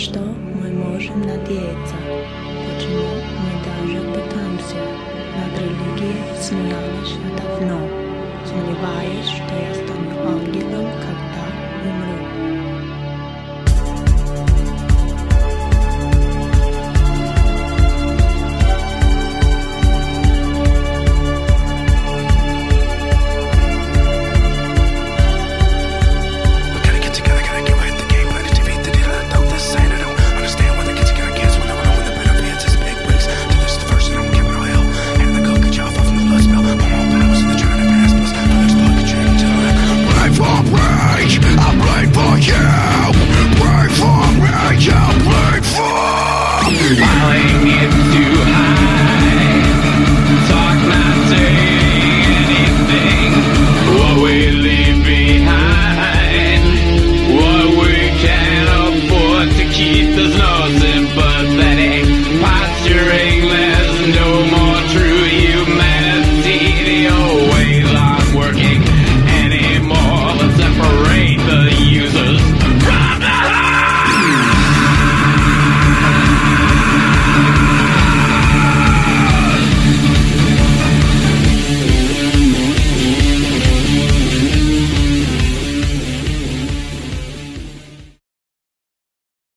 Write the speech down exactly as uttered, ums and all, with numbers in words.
что мы можем надеяться, почему мы даже пытаемся. Над религией смеялась я давно, сомневаясь, что я стану ангелом, когда умру. Flying it too high, talk not saying anything. What we